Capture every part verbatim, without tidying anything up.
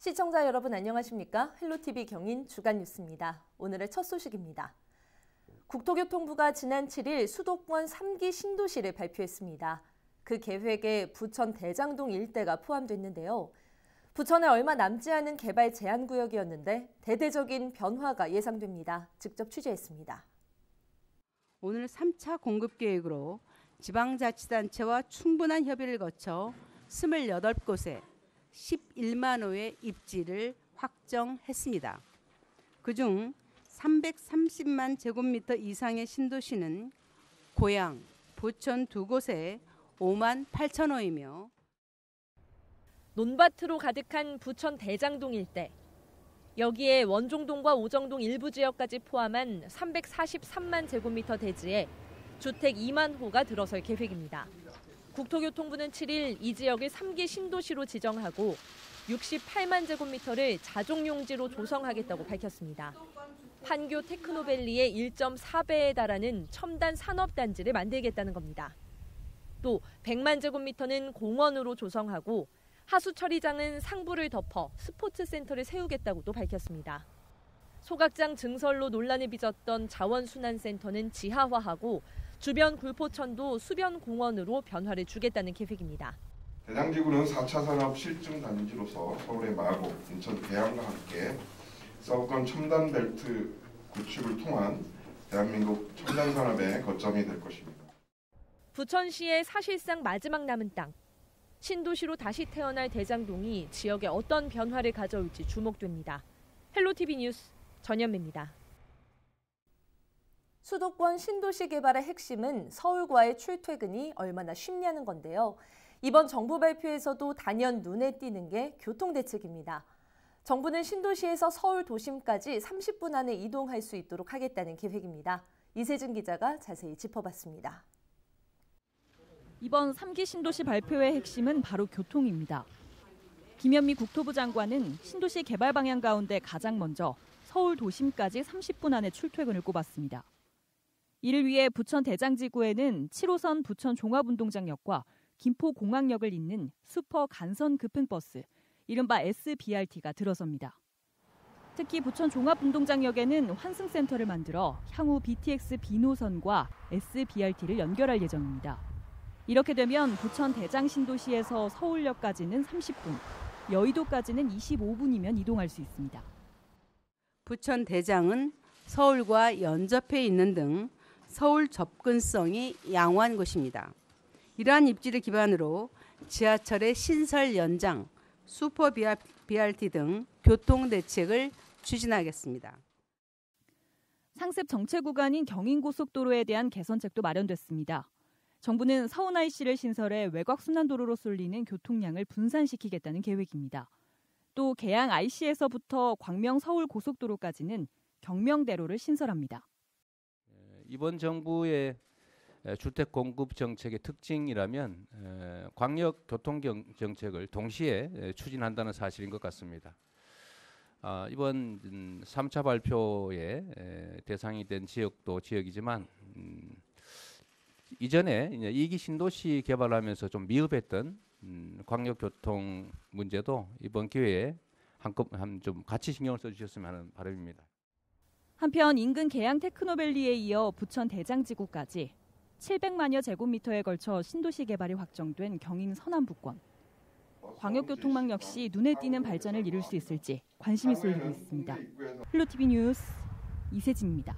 시청자 여러분 안녕하십니까? 헬로티비 경인 주간 뉴스입니다. 오늘의 첫 소식입니다. 국토교통부가 지난 칠 일 수도권 삼 기 신도시를 발표했습니다. 그 계획에 부천 대장동 일대가 포함됐는데요. 부천에 얼마 남지 않은 개발 제한 구역이었는데 대대적인 변화가 예상됩니다. 직접 취재했습니다. 오늘 삼 차 공급 계획으로 지방자치단체와 충분한 협의를 거쳐 스물여덟 곳에 십일만 호의 입지를 확정했습니다. 그중 삼백삼십만 제곱미터 이상의 신도시는 고양, 부천 두 곳에 오만 팔천 호이며 논밭으로 가득한 부천 대장동 일대. 여기에 원종동과 오정동 일부 지역까지 포함한 삼백사십삼만 제곱미터 대지에 주택 이만 호가 들어설 계획입니다. 국토교통부는 칠 일 이 지역을 삼 기 신도시로 지정하고 육십팔만 제곱미터를 자족용지로 조성하겠다고 밝혔습니다. 판교 테크노밸리의 일 점 사 배에 달하는 첨단 산업단지를 만들겠다는 겁니다. 또 백만 제곱미터는 공원으로 조성하고 하수처리장은 상부를 덮어 스포츠센터를 세우겠다고도 밝혔습니다. 소각장 증설로 논란을 빚었던 자원순환센터는 지하화하고 주변 굴포천도 수변공원으로 변화를 주겠다는 계획입니다. 대장지구는 사 차 산업 실증 단지로서 서울의 마곡, 인천 계양과 함께 서구권 첨단 벨트 구축을 통한 대한민국 첨단 산업의 거점이 될 것입니다. 부천시의 사실상 마지막 남은 땅. 신도시로 다시 태어날 대장동이 지역에 어떤 변화를 가져올지 주목됩니다. 헬로티비 뉴스 전현미입니다. 수도권 신도시 개발의 핵심은 서울과의 출퇴근이 얼마나 쉽냐는 건데요. 이번 정부 발표에서도 단연 눈에 띄는 게 교통대책입니다. 정부는 신도시에서 서울 도심까지 삼십 분 안에 이동할 수 있도록 하겠다는 계획입니다. 이세진 기자가 자세히 짚어봤습니다. 이번 삼 기 신도시 발표의 핵심은 바로 교통입니다. 김현미 국토부 장관은 신도시 개발 방향 가운데 가장 먼저 서울 도심까지 삼십 분 안에 출퇴근을 꼽았습니다. 이를 위해 부천 대장지구에는 칠 호선 부천 종합운동장역과 김포공항역을 잇는 슈퍼 간선 급행버스, 이른바 에스비알티가 들어섭니다. 특히 부천 종합운동장역에는 환승센터를 만들어 향후 비티엑스 비 노선과 에스비알티를 연결할 예정입니다. 이렇게 되면 부천 대장 신도시에서 서울역까지는 삼십 분, 여의도까지는 이십오 분이면 이동할 수 있습니다. 부천 대장은 서울과 연접해 있는 등 서울 접근성이 양호한 곳입니다. 이러한 입지를 기반으로 지하철의 신설 연장, 슈퍼 비알티 등 교통 대책을 추진하겠습니다. 상습 정체 구간인 경인고속도로에 대한 개선책도 마련됐습니다. 정부는 서운아이씨를 신설해 외곽순환도로로 쏠리는 교통량을 분산시키겠다는 계획입니다. 또 계양 아이씨에서부터 광명 서울고속도로까지는 경명대로를 신설합니다. 이번 정부의 주택 공급 정책의 특징이라면 광역 교통 정책을 동시에 추진한다는 사실인 것 같습니다. 이번 삼 차 발표의 대상이 된 지역도 지역이지만 이전에 이 기 신도시 개발하면서 좀 미흡했던 광역 교통 문제도 이번 기회에 한껏 좀 같이 신경을 써주셨으면 하는 바람입니다. 한편 인근 계양 테크노밸리에 이어 부천 대장지구까지 칠백만여 제곱미터에 걸쳐 신도시 개발이 확정된 경인 서남부권. 광역교통망 역시 눈에 띄는 발전을 이룰 수 있을지 관심이 쏠리고 있습니다. 헬로티비 뉴스 이세진입니다.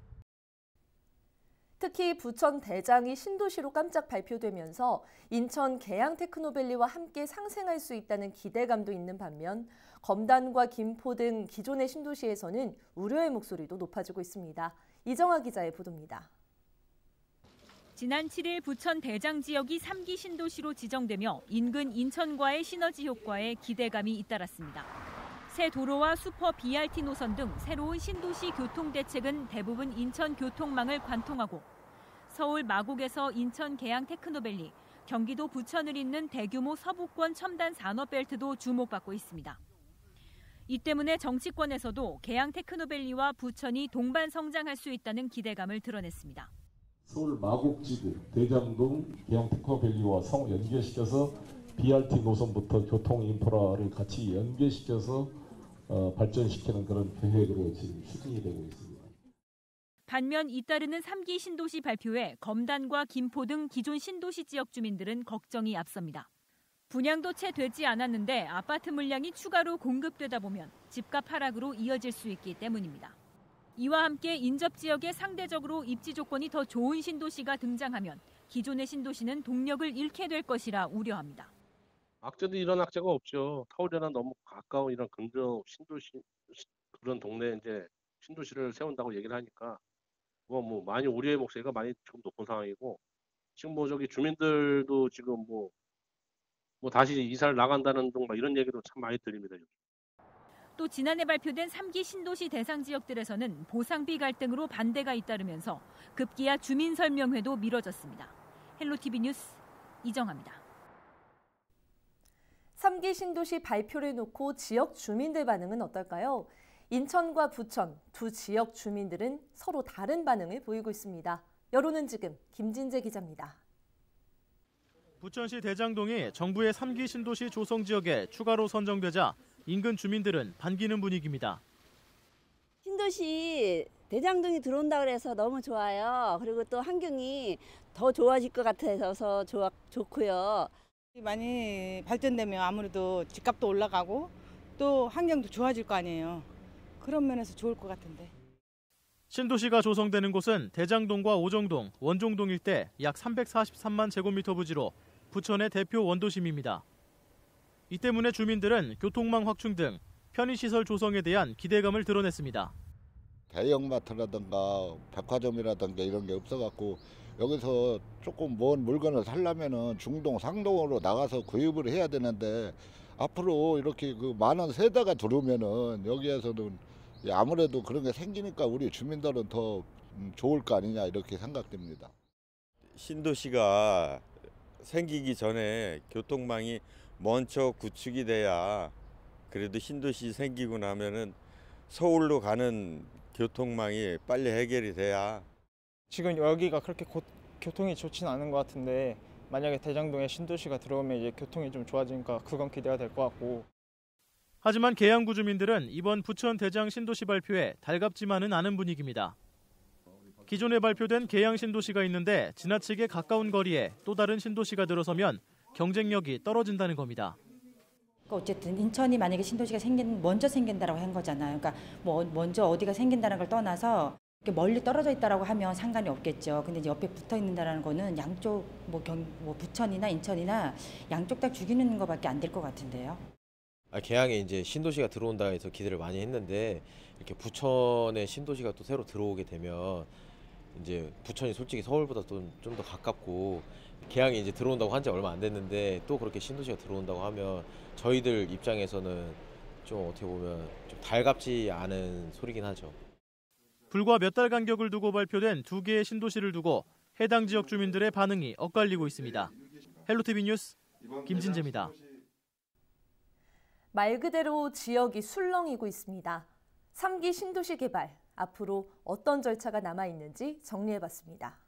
특히 부천 대장이 신도시로 깜짝 발표되면서 인천 계양 테크노밸리와 함께 상생할 수 있다는 기대감도 있는 반면 검단과 김포 등 기존의 신도시에서는 우려의 목소리도 높아지고 있습니다. 이정아 기자의 보도입니다. 지난 칠 일 부천 대장 지역이 삼 기 신도시로 지정되며 인근 인천과의 시너지 효과에 기대감이 잇따랐습니다. 새 도로와 슈퍼 비알티 노선 등 새로운 신도시 교통 대책은 대부분 인천 교통망을 관통하고 서울 마곡에서 인천 계양 테크노밸리, 경기도 부천을 잇는 대규모 서부권 첨단 산업벨트도 주목받고 있습니다. 이 때문에 정치권에서도 계양 테크노밸리와 부천이 동반 성장할 수 있다는 기대감을 드러냈습니다. 서울 마곡지구, 대장동, 계양 테크노밸리와 상호 연계시켜서 비알티 노선부터 교통 인프라를 같이 연계시켜서 어, 발전시키는 그런 계획으로 지금 추진이 되고 있습니다. 반면 잇따르는 삼 기 신도시 발표에 검단과 김포 등 기존 신도시 지역 주민들은 걱정이 앞섭니다. 분양도 채 되지 않았는데 아파트 물량이 추가로 공급되다 보면 집값 하락으로 이어질 수 있기 때문입니다. 이와 함께 인접 지역에 상대적으로 입지 조건이 더 좋은 신도시가 등장하면 기존의 신도시는 동력을 잃게 될 것이라 우려합니다. 악재도 이런 악재가 없죠. 서울이랑 너무 가까운 이런 근접 신도시 그런 동네에 이제 신도시를 세운다고 얘기를 하니까 뭐, 뭐 많이 우려의 목소리가 많이 지금 높은 상황이고 지금 뭐 저기 주민들도 지금 뭐, 뭐 다시 이사를 나간다는 등 막 이런 얘기도 참 많이 들립니다. 또 지난해 발표된 삼 기 신도시 대상 지역들에서는 보상비 갈등으로 반대가 잇따르면서 급기야 주민 설명회도 미뤄졌습니다. 헬로티비 뉴스 이정아입니다. 삼 기 신도시 발표를 놓고 지역 주민들 반응은 어떨까요? 인천과 부천 두 지역 주민들은 서로 다른 반응을 보이고 있습니다. 여론은 지금 김진재 기자입니다. 부천시 대장동이 정부의 삼 기 신도시 조성 지역에 추가로 선정되자 인근 주민들은 반기는 분위기입니다. 신도시 대장동이 들어온다 그래서 너무 좋아요. 그리고 또 환경이 더 좋아질 것 같아서 좋아, 좋고요. 많이 발전되면 아무래도 집값도 올라가고 또 환경도 좋아질 거 아니에요. 그런 면에서 좋을 것 같은데. 신도시가 조성되는 곳은 대장동과 오정동, 원종동 일대 약 삼백사십삼만 제곱미터 부지로 부천의 대표 원도심입니다. 이 때문에 주민들은 교통망 확충 등 편의시설 조성에 대한 기대감을 드러냈습니다. 대형마트라든가 백화점이라든가 이런 게 없어갖고 여기서 조금 먼 물건을 사려면은 중동, 상동으로 나가서 구입을 해야 되는데 앞으로 이렇게 그 많은 세대가 들어오면은 여기에서는 아무래도 그런 게 생기니까 우리 주민들은 더 좋을 거 아니냐 이렇게 생각됩니다. 신도시가 생기기 전에 교통망이 먼저 구축이 돼야 그래도 신도시 생기고 나면은 서울로 가는 교통망이 빨리 해결이 돼야. 지금 여기가 그렇게 고, 교통이 좋지는 않은 것 같은데 만약에 대장동에 신도시가 들어오면 이제 교통이 좀 좋아지니까 그건 기대가 될 것 같고. 하지만 계양구 주민들은 이번 부천 대장 신도시 발표에 달갑지만은 않은 분위기입니다. 기존에 발표된 계양 신도시가 있는데 지나치게 가까운 거리에 또 다른 신도시가 들어서면 경쟁력이 떨어진다는 겁니다. 어쨌든 인천이 만약에 신도시가 생긴 먼저 생긴다라고 한 거잖아요. 그러니까 뭐 먼저 어디가 생긴다는 걸 떠나서 이렇게 멀리 떨어져 있다라고 하면 상관이 없겠죠. 근데 이제 옆에 붙어 있는다라는 거는 양쪽 뭐, 경, 뭐 부천이나 인천이나 양쪽 다 죽이는 것밖에 안 될 것 같은데요. 아, 계양에 이제 신도시가 들어온다 해서 기대를 많이 했는데 이렇게 부천에 신도시가 또 새로 들어오게 되면 이제 부천이 솔직히 서울보다 좀 좀 더 가깝고 계양이 이제 들어온다고 한 지 얼마 안 됐는데 또 그렇게 신도시가 들어온다고 하면 저희들 입장에서는 좀 어떻게 보면 좀 달갑지 않은 소리긴 하죠. 불과 몇 달 간격을 두고 발표된 두 개의 신도시를 두고 해당 지역 주민들의 반응이 엇갈리고 있습니다. 헬로티비 뉴스 김진재입니다. 말 그대로 지역이 술렁이고 있습니다. 삼 기 신도시 개발, 앞으로 어떤 절차가 남아있는지 정리해봤습니다.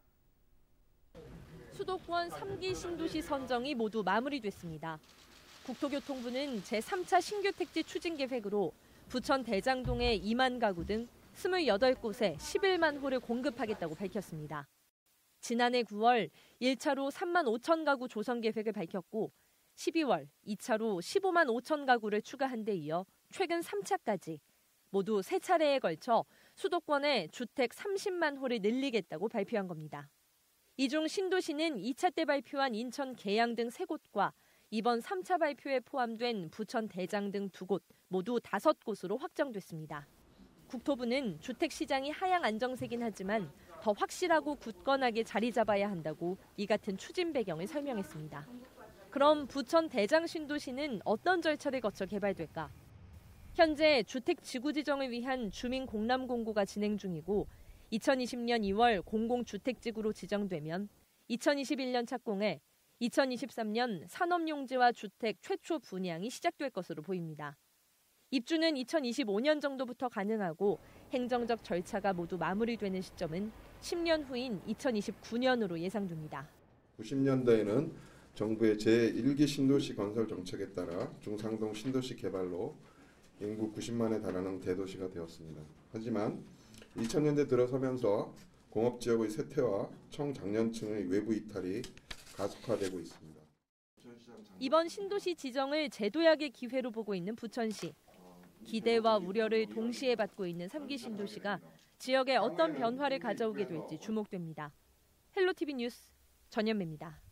수도권 삼 기 신도시 선정이 모두 마무리됐습니다. 국토교통부는 제삼 차 신규 택지 추진 계획으로 부천 대장동의 이만 가구 등 스물여덟 곳에 십일만 호를 공급하겠다고 밝혔습니다. 지난해 구월 일 차로 삼만 오천 가구 조성 계획을 밝혔고 십이월 이 차로 십오만 오천 가구를 추가한 데 이어 최근 삼 차까지 모두 세 차례에 걸쳐 수도권에 주택 삼십만 호를 늘리겠다고 발표한 겁니다. 이 중 신도시는 이 차 때 발표한 인천 계양 등 세 곳과 이번 삼 차 발표에 포함된 부천 대장 등 두 곳 모두 다섯 곳으로 확정됐습니다. 국토부는 주택 시장이 하향 안정세긴 하지만 더 확실하고 굳건하게 자리 잡아야 한다고 이 같은 추진 배경을 설명했습니다. 그럼 부천 대장 신도시는 어떤 절차를 거쳐 개발될까? 현재 주택 지구 지정을 위한 주민 공람 공고가 진행 중이고 이천이십 년 이월 공공주택지구로 지정되면 이천이십일 년 착공해 이천이십삼 년 산업용지와 주택 최초 분양이 시작될 것으로 보입니다. 입주는 이천이십오 년 정도부터 가능하고 행정적 절차가 모두 마무리되는 시점은 십 년 후인 이천이십구 년으로 예상됩니다. 구십 년대에는 정부의 제일 기 신도시 건설 정책에 따라 중상동 신도시 개발로 인구 구십만에 달하는 대도시가 되었습니다. 하지만 이천 년대 들어서면서 공업지역의 쇠퇴와 청장년층의 외부 이탈이 가속화되고 있습니다. 이번 신도시 지정을 제도약의 기회로 보고 있는 부천시. 기대와 우려를 동시에 받고 있는 삼 기 신도시가 지역에 어떤 변화를 가져오게 될지 주목됩니다. 헬로티비 뉴스 전연매입니다.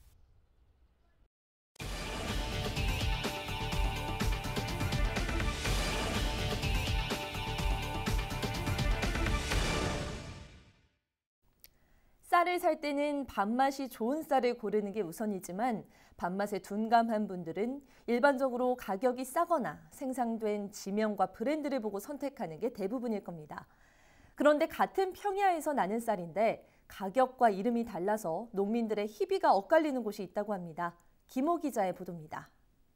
쌀을 살 때는 밥맛이 좋은 쌀을 고르는 게 우선이지만 밥맛에 둔감한 분들은 일반적으로 가격이 싸거나 생산된 지명과 브랜드를 보고 선택하는 게 대부분일 겁니다. 그런데 같은 평야에서 나는 쌀인데 가격과 이름이 달라서 농민들의 희비가 엇갈리는 곳이 있다고 합니다. 김호 기자의 보도입니다.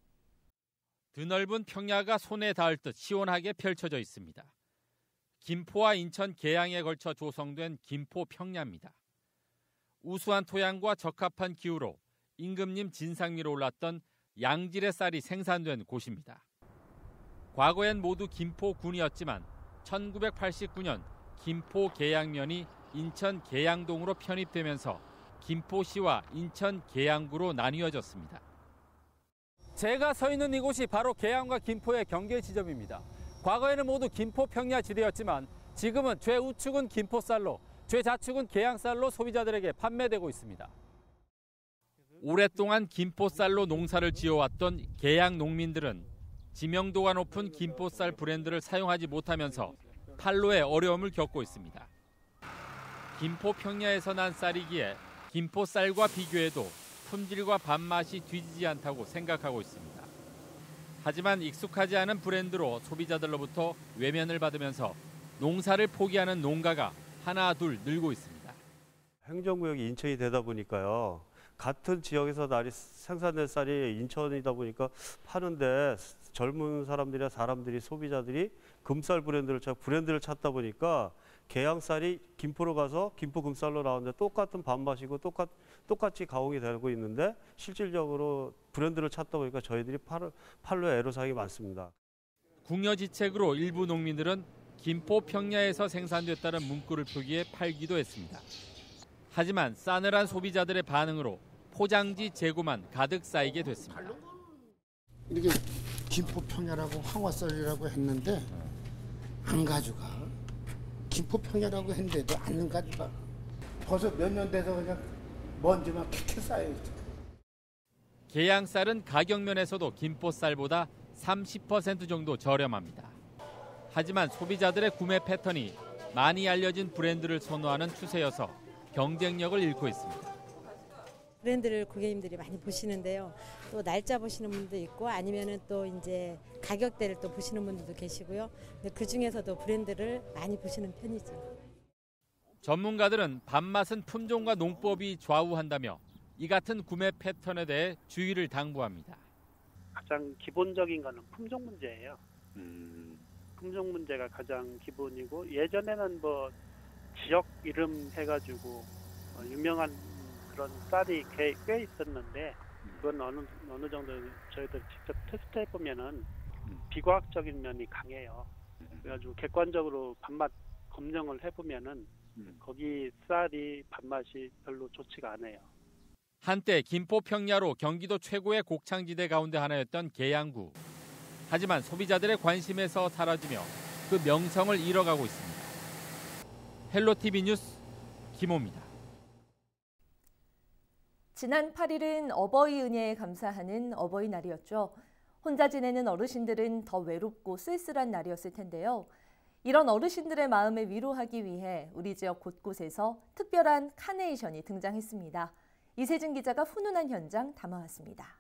드넓은 평야가 손에 닿을 듯 시원하게 펼쳐져 있습니다. 김포와 인천 계양에 걸쳐 조성된 김포 평야입니다. 우수한 토양과 적합한 기후로 임금님 진상미로 올랐던 양질의 쌀이 생산된 곳입니다. 과거엔 모두 김포군이었지만 천구백팔십구 년 김포 계양면이 인천 계양동으로 편입되면서 김포시와 인천 계양구로 나뉘어졌습니다. 제가 서 있는 이곳이 바로 계양과 김포의 경계 지점입니다. 과거에는 모두 김포 평야 지대였지만 지금은 최우측은 김포쌀로 최자축은 계양쌀로 소비자들에게 판매되고 있습니다. 오랫동안 김포쌀로 농사를 지어왔던 계양 농민들은 지명도가 높은 김포쌀 브랜드를 사용하지 못하면서 판로에 어려움을 겪고 있습니다. 김포 평야에서 난 쌀이기에 김포쌀과 비교해도 품질과 밥맛이 뒤지지 않다고 생각하고 있습니다. 하지만 익숙하지 않은 브랜드로 소비자들로부터 외면을 받으면서 농사를 포기하는 농가가 하나 둘 늘고 있습니다. 행정구역이 인천이 되다 보니까요. 같은 지역에서 날이 생산된 쌀이 인천이다 보니까 파는데 젊은 사람들이나 사람들이 소비자들이 금쌀 브랜드를 찾 브랜드를 찾다 보니까 계양쌀이 김포로 가서 김포 금쌀로 나오는데 똑같은 밥맛이고 똑같 똑같이 가공이 되고 있는데 실질적으로 브랜드를 찾다 보니까 저희들이 팔 팔로에 애로사항이 많습니다. 궁여지책으로 일부 농민들은 김포 평야에서 생산됐다는 문구를 표기해 팔기도 했습니다. 하지만 싸늘한 소비자들의 반응으로 포장지 재고만 가득 쌓이게 됐습니다. 이렇게 김포 평야라고 황화쌀이라고 했는데 안 가져가. 김포 평야라고 했는데도 안 가져가. 벌써 몇 년 돼서 그냥 먼지만 킥킥 쌓여. 계양쌀은 가격 면에서도 김포쌀보다 삼십 퍼센트 정도 저렴합니다. 하지만 소비자들의 구매 패턴이 많이 알려진 브랜드를 선호하는 추세여서 경쟁력을 잃고 있습니다. 브랜드를 고객님들이 많이 보시는데요. 또 날짜 보시는 분도 있고 아니면은 또 이제 가격대를 또 보시는 분들도 계시고요. 그 중에서도 브랜드를 많이 보시는 편이죠. 전문가들은 밥맛은 품종과 농법이 좌우한다며 이 같은 구매 패턴에 대해 주의를 당부합니다. 가장 기본적인 거는 품종 문제예요. 음. 품종 문제가 가장 기본이고 예전에는 뭐 지역 이름 해가지고 어, 유명한 그런 쌀이 꽤, 꽤 있었는데 그건 어느 어느 정도 저희들 직접 테스트해 보면은 비과학적인 면이 강해요. 그래가지고 객관적으로 밥맛 검증을 해보면은 거기 쌀이 밥맛이 별로 좋지가 않아요. 한때 김포 평야로 경기도 최고의 곡창지대 가운데 하나였던 계양구. 하지만 소비자들의 관심에서 사라지며 그 명성을 잃어가고 있습니다. 헬로티비 뉴스 김호입니다. 지난 팔 일은 어버이 은혜에 감사하는 어버이날이었죠. 혼자 지내는 어르신들은 더 외롭고 쓸쓸한 날이었을 텐데요. 이런 어르신들의 마음을 위로하기 위해 우리 지역 곳곳에서 특별한 카네이션이 등장했습니다. 이세진 기자가 훈훈한 현장 담아왔습니다.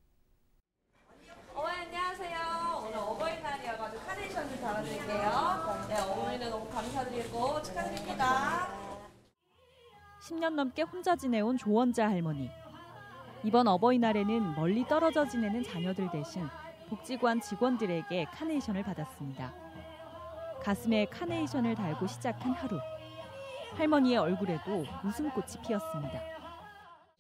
어머니 안녕하세요. 오늘 어버이날이어가지고 카네이션 좀 담아드릴게요. 네, 어머니는 너무 감사드리고 축하드립니다. 십 년 넘게 혼자 지내온 조원자 할머니. 이번 어버이날에는 멀리 떨어져 지내는 자녀들 대신 복지관 직원들에게 카네이션을 받았습니다. 가슴에 카네이션을 달고 시작한 하루. 할머니의 얼굴에도 웃음꽃이 피었습니다.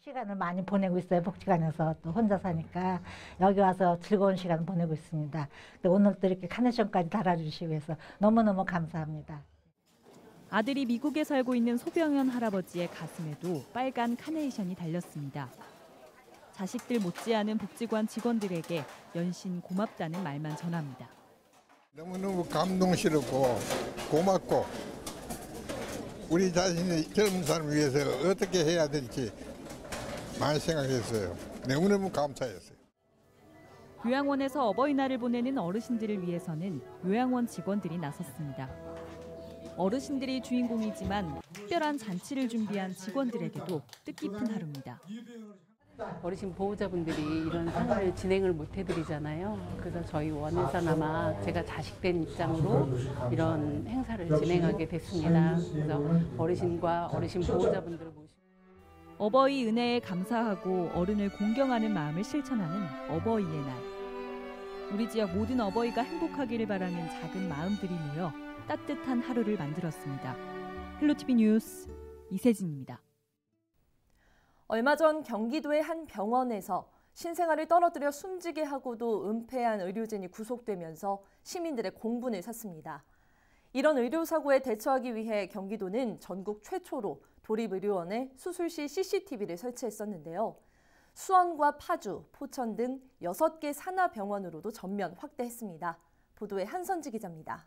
시간을 많이 보내고 있어요. 복지관에서 또 혼자 사니까 여기 와서 즐거운 시간 보내고 있습니다. 오늘 또 이렇게 카네이션까지 달아주시기 위해서 너무너무 감사합니다. 아들이 미국에 살고 있는 소병현 할아버지의 가슴에도 빨간 카네이션이 달렸습니다. 자식들 못지않은 복지관 직원들에게 연신 고맙다는 말만 전합니다. 너무너무 감동스럽고 고맙고 우리 자신이 젊은 사람을 위해서 어떻게 해야 될지 많이 생각했어요. 너무너무 감사했어요. 요양원에서 어버이날을 보내는 어르신들을 위해서는 요양원 직원들이 나섰습니다. 어르신들이 주인공이지만 특별한 잔치를 준비한 직원들에게도 뜻깊은 하루입니다. 어르신 보호자분들이 이런 생활을 진행을 못 해드리잖아요. 그래서 저희 원에서나마 제가 자식된 입장으로 이런 행사를 진행하게 됐습니다. 그래서 어르신과 어르신 보호자분들을 모시고 어버이 은혜에 감사하고 어른을 공경하는 마음을 실천하는 어버이의 날. 우리 지역 모든 어버이가 행복하기를 바라는 작은 마음들이 모여 따뜻한 하루를 만들었습니다. 헬로티비 뉴스 이세진입니다. 얼마 전 경기도의 한 병원에서 신생아를 떨어뜨려 숨지게 하고도 은폐한 의료진이 구속되면서 시민들의 공분을 샀습니다. 이런 의료사고에 대처하기 위해 경기도는 전국 최초로 도립의료원에 수술실 씨씨티비를 설치했었는데요. 수원과 파주, 포천 등 여섯 개 산하병원으로도 전면 확대했습니다. 보도에 한선지 기자입니다.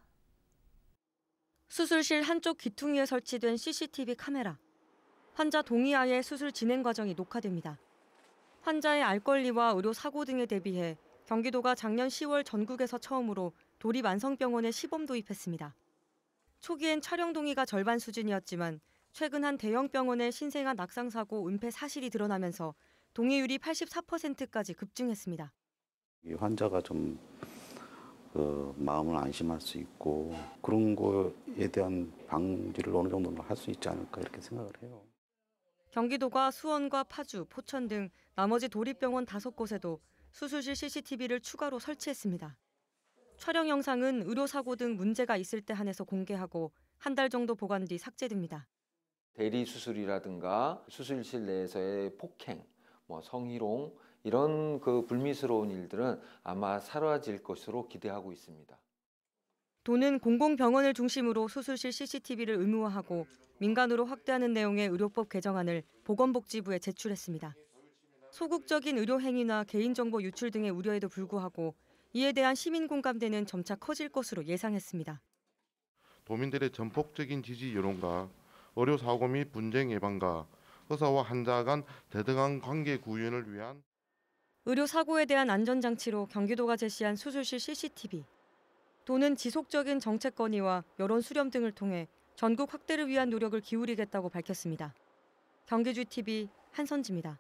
수술실 한쪽 귀퉁이에 설치된 씨씨티비 카메라. 환자 동의하에 수술 진행 과정이 녹화됩니다. 환자의 알 권리와 의료 사고 등에 대비해 경기도가 작년 시월 전국에서 처음으로 도립안성병원에 시범 도입했습니다. 초기엔 촬영 동의가 절반 수준이었지만 최근 한 대형 병원의 신생아 낙상 사고 은폐 사실이 드러나면서 동의율이 팔십사 퍼센트까지 급증했습니다. 환자가 좀 그 마음을 안심할 수 있고 그런 거에 대한 방지를 어느 정도는 할 수 있지 않을까 이렇게 생각을 해요. 경기도가 수원과 파주, 포천 등 나머지 도립병원 다섯 곳에도 수술실 씨씨티비를 추가로 설치했습니다. 촬영 영상은 의료사고 등 문제가 있을 때 한해서 공개하고 한 달 정도 보관 뒤 삭제됩니다. 대리 수술이라든가 수술실 내에서의 폭행, 뭐 성희롱 이런 그 불미스러운 일들은 아마 사라질 것으로 기대하고 있습니다. 도는 공공병원을 중심으로 수술실 씨씨티비를 의무화하고 민간으로 확대하는 내용의 의료법 개정안을 보건복지부에 제출했습니다. 소극적인 의료 행위나 개인정보 유출 등의 우려에도 불구하고 이에 대한 시민 공감대는 점차 커질 것으로 예상했습니다. 도민들의 전폭적인 지지 여론과 의료사고 및 분쟁 예방과 의사와 환자 간 대등한 관계 구현을 위한 의료사고에 대한 안전장치로 경기도가 제시한 수술실 씨씨티비. 도는 지속적인 정책 건의와 여론 수렴 등을 통해 전국 확대를 위한 노력을 기울이겠다고 밝혔습니다. 경기지티비 한선지입니다.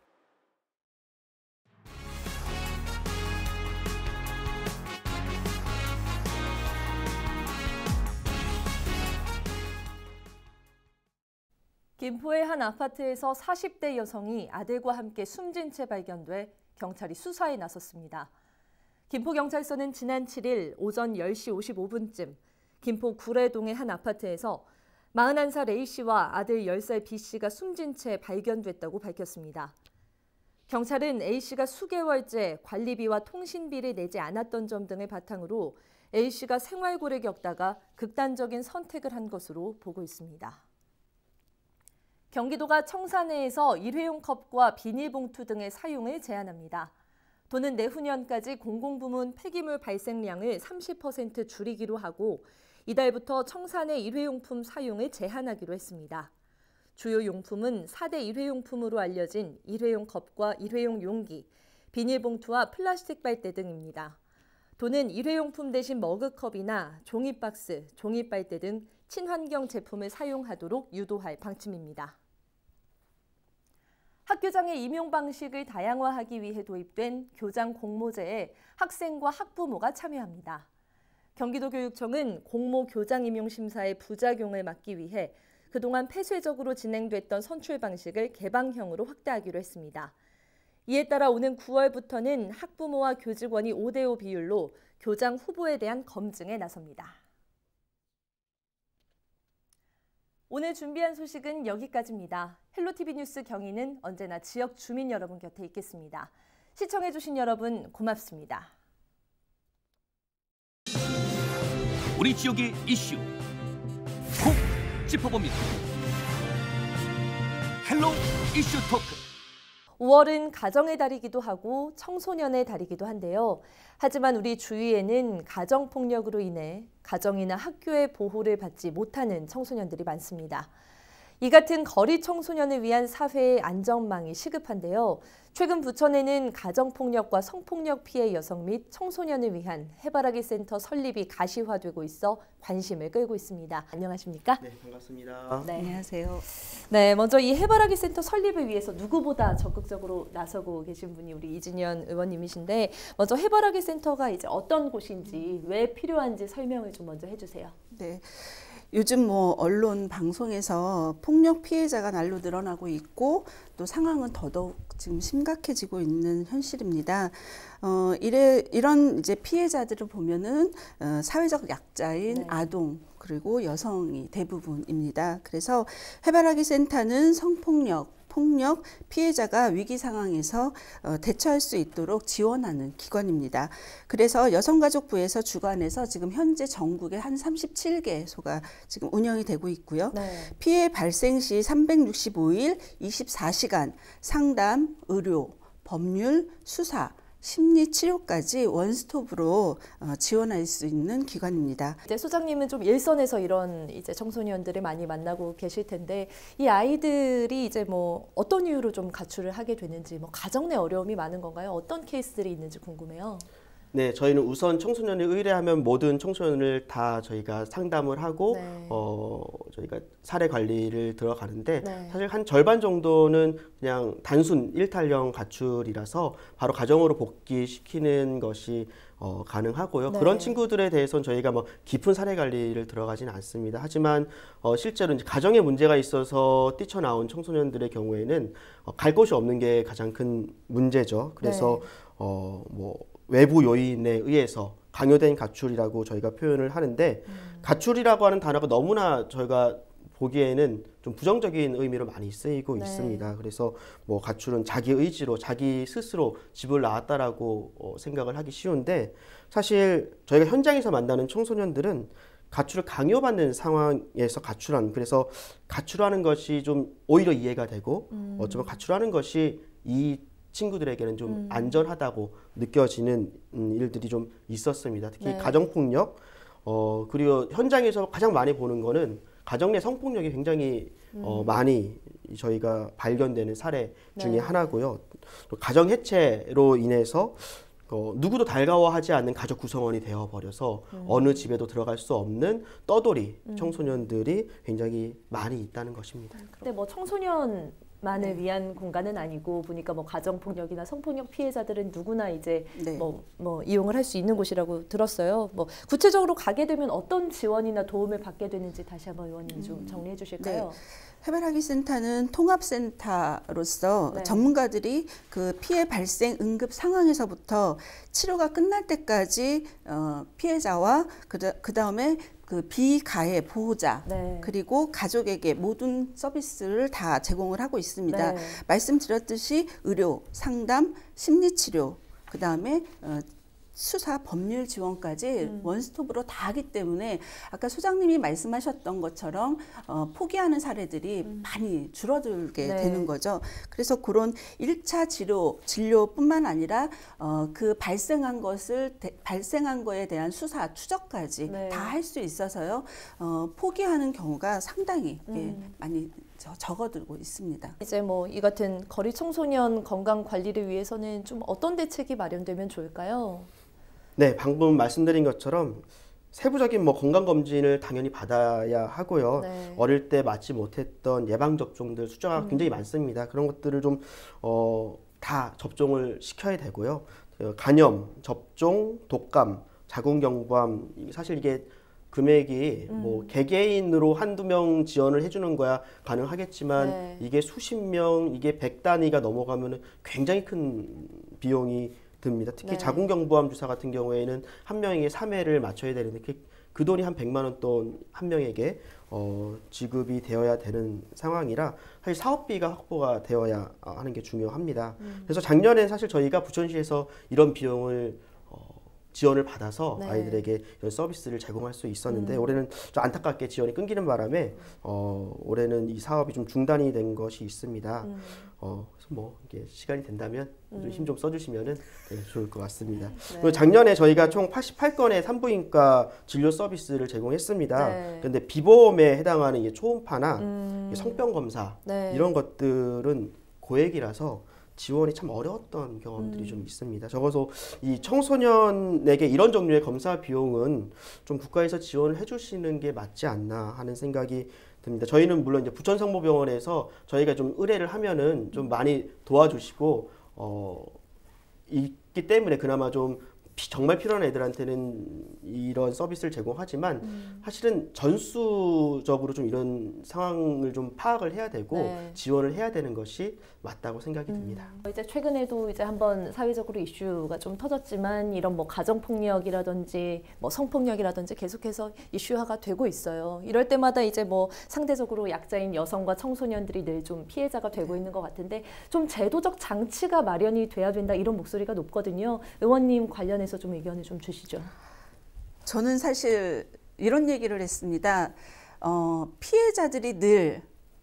김포의 한 아파트에서 사십 대 여성이 아들과 함께 숨진 채 발견돼 경찰이 수사에 나섰습니다. 김포경찰서는 지난 칠 일 오전 열 시 오십오 분쯤 김포 구례동의 한 아파트에서 마흔한 살 A씨와 아들 열 살 B씨가 숨진 채 발견됐다고 밝혔습니다. 경찰은 A씨가 수개월째 관리비와 통신비를 내지 않았던 점 등을 바탕으로 A씨가 생활고를 겪다가 극단적인 선택을 한 것으로 보고 있습니다. 경기도가 청사내에서 일회용 컵과 비닐봉투 등의 사용을 제한합니다. 도는 내후년까지 공공부문 폐기물 발생량을 삼십 퍼센트 줄이기로 하고 이달부터 청사내 일회용품 사용을 제한하기로 했습니다. 주요 용품은 사 대 일회용품으로 알려진 일회용 컵과 일회용 용기, 비닐봉투와 플라스틱 빨대 등입니다. 도는 일회용품 대신 머그컵이나 종이박스, 종이빨대 등 친환경 제품을 사용하도록 유도할 방침입니다. 학교장의 임용 방식을 다양화하기 위해 도입된 교장 공모제에 학생과 학부모가 참여합니다. 경기도교육청은 공모 교장 임용 심사의 부작용을 막기 위해 그동안 폐쇄적으로 진행됐던 선출 방식을 개방형으로 확대하기로 했습니다. 이에 따라 오는 구월부터는 학부모와 교직원이 오 대 오 비율로 교장 후보에 대한 검증에 나섭니다. 오늘 준비한 소식은 여기까지입니다. 헬로티비 뉴스 경위는 언제나 지역 주민 여러분 곁에 있겠습니다. 시청해주신 여러분 고맙습니다. 우리 지역의 이슈 콕 짚어봅니다. 헬로 이슈 토크. 오월은 가정의 달이기도 하고 청소년의 달이기도 한데요. 하지만 우리 주위에는 가정폭력으로 인해 가정이나 학교의 보호를 받지 못하는 청소년들이 많습니다. 이 같은 거리 청소년을 위한 사회의 안전망이 시급한데요. 최근 부천에는 가정폭력과 성폭력 피해 여성 및 청소년을 위한 해바라기 센터 설립이 가시화되고 있어 관심을 끌고 있습니다. 안녕하십니까? 네, 반갑습니다. 네. 안녕하세요. 네, 먼저 이 해바라기 센터 설립을 위해서 누구보다 적극적으로 나서고 계신 분이 우리 이진현 의원님이신데, 먼저 해바라기 센터가 이제 어떤 곳인지, 왜 필요한지 설명을 좀 먼저 해주세요. 네. 요즘 뭐 언론 방송에서 폭력 피해자가 날로 늘어나고 있고 또 상황은 더더욱 지금 심각해지고 있는 현실입니다. 어, 이래 이런 이제 피해자들을 보면은 어, 사회적 약자인 네. 아동 그리고 여성이 대부분입니다. 그래서 해바라기 센터는 성폭력 폭력 피해자가 위기 상황에서 대처할 수 있도록 지원하는 기관입니다. 그래서 여성가족부에서 주관해서 지금 현재 전국에 한 삼십칠 개소가 지금 운영이 되고 있고요. 네. 피해 발생 시 삼백육십오 일 이십사 시간 상담, 의료, 법률, 수사, 심리 치료까지 원스톱으로 지원할 수 있는 기관입니다. 이제 소장님은 좀 일선에서 이런 이제 청소년들을 많이 만나고 계실 텐데, 이 아이들이 이제 뭐 어떤 이유로 좀 가출을 하게 되는지, 뭐 가정 내 어려움이 많은 건가요? 어떤 케이스들이 있는지 궁금해요. 네, 저희는 우선 청소년을 의뢰하면 모든 청소년을 다 저희가 상담을 하고 네. 어, 저희가 사례 관리를 들어가는데 네. 사실 한 절반 정도는 그냥 단순 일탈형 가출이라서 바로 가정으로 복귀시키는 것이 어, 가능하고요. 네. 그런 친구들에 대해서는 저희가 뭐 깊은 사례 관리를 들어가지는 않습니다. 하지만 어, 실제로 이제 가정에 문제가 있어서 뛰쳐나온 청소년들의 경우에는 어, 갈 곳이 없는 게 가장 큰 문제죠. 그래서 네. 어, 뭐 외부 요인에 의해서 강요된 가출이라고 저희가 표현을 하는데 음. 가출이라고 하는 단어가 너무나 저희가 보기에는 좀 부정적인 의미로 많이 쓰이고 네. 있습니다. 그래서 뭐 가출은 자기 의지로 자기 스스로 집을 나왔다라고 어, 생각을 하기 쉬운데, 사실 저희가 현장에서 만나는 청소년들은 가출을 강요받는 상황에서 가출한, 그래서 가출하는 것이 좀 오히려 이해가 되고 음. 어쩌면 가출하는 것이 이 친구들에게는 좀 음. 안전하다고 느껴지는 음, 일들이 좀 있었습니다. 특히 네. 가정폭력, 어, 그리고 현장에서 가장 많이 보는 거는 가정 내 성폭력이 굉장히 음. 어, 많이 저희가 발견되는 사례 중에 네. 하나고요. 또 가정 해체로 인해서 어, 누구도 달가워하지 않는 가족 구성원이 되어버려서 음. 어느 집에도 들어갈 수 없는 떠돌이 음. 청소년들이 굉장히 많이 있다는 것입니다. 근데 뭐 청소년 만을 네. 위한 공간은 아니고, 보니까 뭐 가정폭력이나 성폭력 피해자들은 누구나 이제 네. 뭐, 뭐 이용을 할 수 있는 곳이라고 들었어요. 뭐 구체적으로 가게 되면 어떤 지원이나 도움을 받게 되는지 다시 한번 의원님 좀 음. 정리해 주실까요? 네. 해바라기 센터는 통합센터로서 네. 전문가들이 그 피해 발생 응급 상황에서부터 치료가 끝날 때까지 어, 피해자와 그 다음에 그 비가해 보호자 네. 그리고 가족에게 모든 서비스를 다 제공을 하고 있습니다. 네. 말씀드렸듯이 의료, 상담, 심리치료, 그 다음에 어, 수사, 법률 지원까지 음. 원스톱으로 다 하기 때문에 아까 소장님이 말씀하셨던 것처럼 어, 포기하는 사례들이 음. 많이 줄어들게 네. 되는 거죠. 그래서 그런 일 차 치료, 진료뿐만 아니라 어, 그 발생한 것을 대, 발생한 거에 대한 수사, 추적까지 네. 다 할 수 있어서요. 어, 포기하는 경우가 상당히 음. 예, 많이 적어들고 있습니다. 이제 뭐 이 같은 거리 청소년 건강 관리를 위해서는 좀 어떤 대책이 마련되면 좋을까요? 네, 방금 말씀드린 것처럼 세부적인 뭐 건강검진을 당연히 받아야 하고요. 네. 어릴 때 맞지 못했던 예방접종들 숫자가 음. 굉장히 많습니다. 그런 것들을 좀 어, 다 접종을 시켜야 되고요. 간염, 접종, 독감, 자궁경부암, 사실 이게 금액이 음. 뭐 개개인으로 한두 명 지원을 해주는 거야 가능하겠지만 네. 이게 수십 명, 이게 백 단위가 넘어가면 굉장히 큰 비용이 듭니다. 특히 네. 자궁경부암 주사 같은 경우에는 한 명에게 삼 회를 맞춰야 되는데 그, 그 돈이 한 백만 원 돈 한 명에게 어, 지급이 되어야 되는 상황이라 사실 사업비가 확보가 되어야 하는 게 중요합니다. 음. 그래서 작년에 사실 저희가 부천시에서 이런 비용을 어, 지원을 받아서 네. 아이들에게 이런 서비스를 제공할 수 있었는데 음. 올해는 좀 안타깝게 지원이 끊기는 바람에 어, 올해는 이 사업이 좀 중단이 된 것이 있습니다. 음. 어, 그래서 뭐 이게 시간이 된다면 음. 힘 좀 써주시면은 네, 좋을 것 같습니다. 네. 그리고 작년에 저희가 총 팔십팔 건의 산부인과 진료 서비스를 제공했습니다. 네. 그런데 비보험에 해당하는 이게 초음파나 음. 성병 검사 네. 이런 것들은 고액이라서 지원이 참 어려웠던 경험들이 음. 좀 있습니다. 적어서 이 청소년에게 이런 종류의 검사 비용은 좀 국가에서 지원을 해주시는 게 맞지 않나 하는 생각이 듭니다. 저희는 물론 이제 부천성모병원에서 저희가 좀 의뢰를 하면은 좀 많이 도와주시고 어, 있기 때문에 그나마 좀 피, 정말 필요한 애들한테는 이런 서비스를 제공하지만 음. 사실은 전수적으로 좀 이런 상황을 좀 파악을 해야 되고 네. 지원을 해야 되는 것이 맞다고 생각이 음. 듭니다. 이제 최근에도 이제 한번 사회적으로 이슈가 좀 터졌지만 이런 뭐 가정폭력이라든지 뭐 성폭력이라든지 계속해서 이슈화가 되고 있어요. 이럴 때마다 이제 뭐 상대적으로 약자인 여성과 청소년들이 늘 좀 피해자가 되고 있는 것 같은데 좀 제도적 장치가 마련이 돼야 된다 이런 목소리가 높거든요. 의원님 관련해서 좀 의견을 좀 주시죠. 저는 사실 이런 얘기를 했습니다. 어, 피해자들이 늘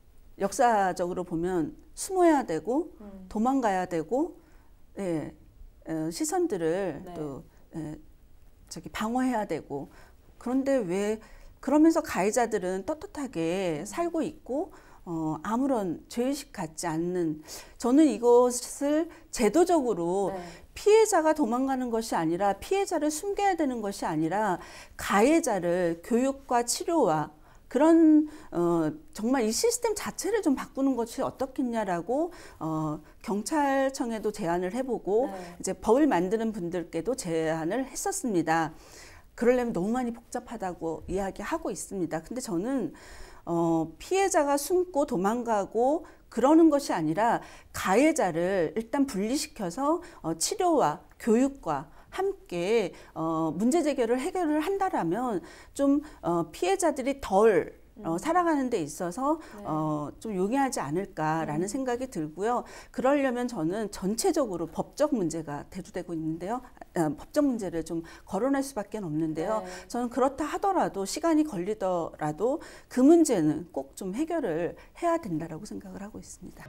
역사적으로 보면 숨어야 되고 음. 도망가야 되고 예, 어, 시선들을 네. 또 예, 저기 방어해야 되고 그런데 왜 그러면서 가해자들은 떳떳하게 살고 있고 어, 아무런 죄의식 갖지 않는 저는 이것을 제도적으로 네. 피해자가 도망가는 것이 아니라 피해자를 숨겨야 되는 것이 아니라 가해자를 교육과 치료와 그런 어, 정말 이 시스템 자체를 좀 바꾸는 것이 어떻겠냐라고 어, 경찰청에도 제안을 해보고 네. 이제 법을 만드는 분들께도 제안을 했었습니다. 그러려면 너무 많이 복잡하다고 이야기하고 있습니다. 근데 저는 어, 피해자가 숨고 도망가고 그러는 것이 아니라 가해자를 일단 분리시켜서 어, 치료와 교육과 함께 어, 문제 제기를 해결을 한다라면 좀 어, 피해자들이 덜 어, 살아가는 데 있어서 네. 어, 좀 용이하지 않을까라는 음. 생각이 들고요. 그러려면 저는 전체적으로 법적 문제가 대두되고 있는데요. 아, 법적 문제를 좀 거론할 수밖에 없는데요. 네. 저는 그렇다 하더라도 시간이 걸리더라도 그 문제는 꼭 좀 해결을 해야 된다라고 생각을 하고 있습니다.